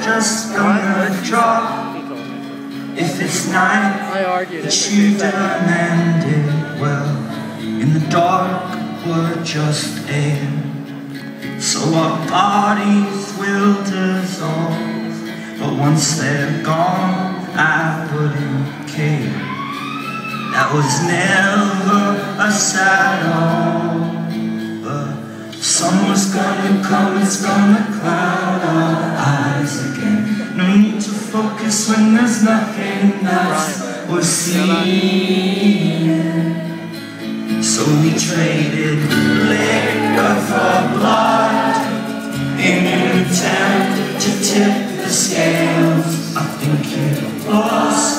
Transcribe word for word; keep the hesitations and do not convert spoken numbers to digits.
just gonna drop. If it's night that you demanded, well, in the dark we're just air. So our bodies will dissolve, but once they're gone, I wouldn't care. That was never a saddle, but summer's gonna come, it's gonna cloud our eyes again. No need to focus when there's nothing else we're seeing. So we traded liquor for blood in an attempt to tip the scales. I think you lost